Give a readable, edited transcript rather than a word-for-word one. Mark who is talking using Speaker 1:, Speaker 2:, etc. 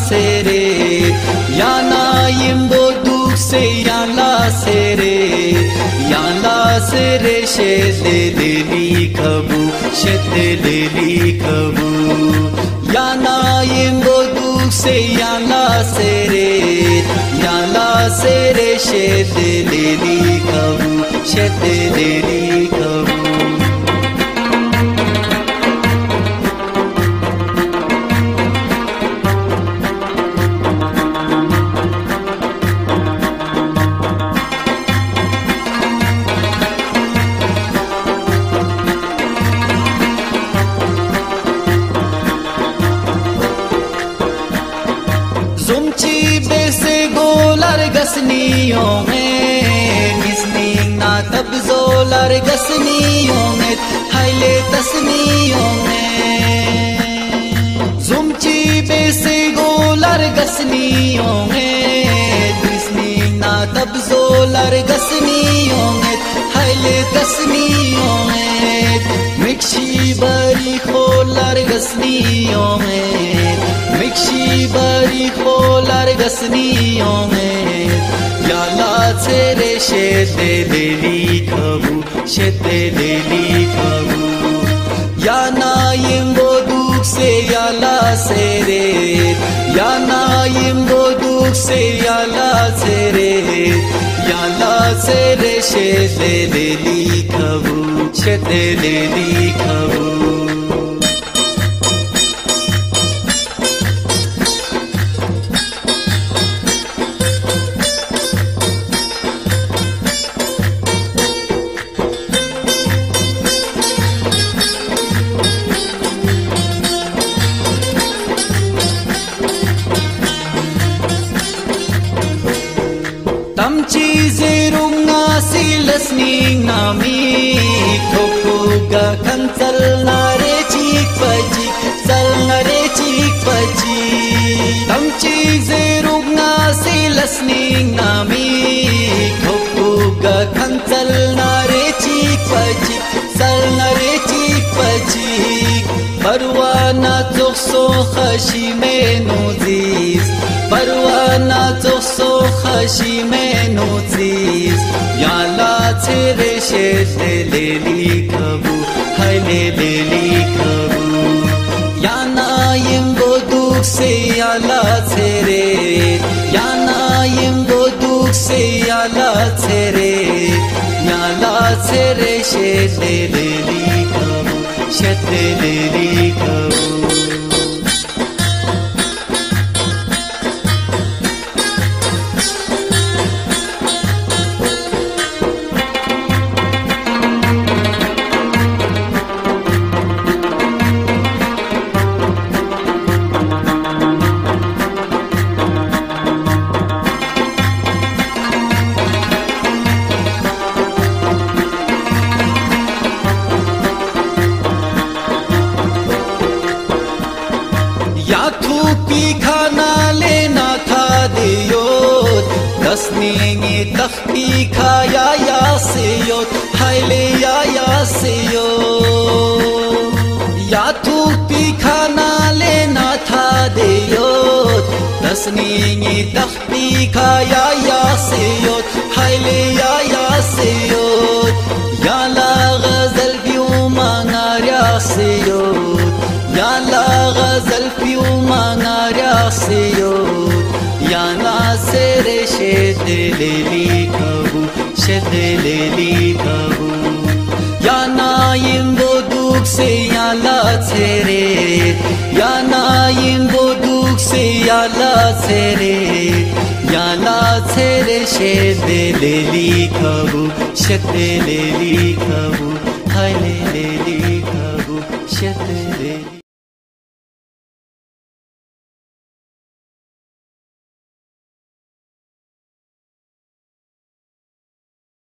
Speaker 1: sere yana yimbo duk se yana sere yana sere shedeli kabu shedeli kabu yana yimbo duk se yana sere shedeli kabu shedeli kabu Zumchi bese golar gasniyo mein gisni na tab zolar gasniyo mein haile tasniyo mein Zumchi bese golar gasniyo mein gisni na tab zolar gasniyo mein haile tasniyo mein mikshi bari kholar gasniyo mein mikshi bari kholar gasniyo mein yala sere shedeli kabu shedeli kabu yana yimbo duk se yala sere yana yimbo duk se yala sere shedeli kabu shedeli kabu Tamchi zerunga silasni nami Tokuga kansal nare chik pachi Sal nare chik pachi Tamchi zerunga silasni nami Tokuga kansal nare chik pachi Sal nare chik pachi Parwana tukso khashi menu ziz Parwana tukso khashi menu ziz Yala tere shedeli kabu Haileli kabu Yana yimbo duk se yala tere Yana yimbo duk se yala tere Yala tere shedeli kabu Shedeli kabu थूकी खाना लेना था दियोत दसनी तख्ती खाया या से योत हायले या से यो या थूकी खाना लेना था दियोत दसनी तख्ती खाया या से योत हायले या से योत याला गजल क्यों मांगा या से योत याला गजल क्यों मांगा रासियो याना सेरे shedeli kabu shedeli kabu याना yimbo duk se yala tere याना yimbo duk se yala tere याला tere shedeli kabu shedeli kabu haileli kabu shedeli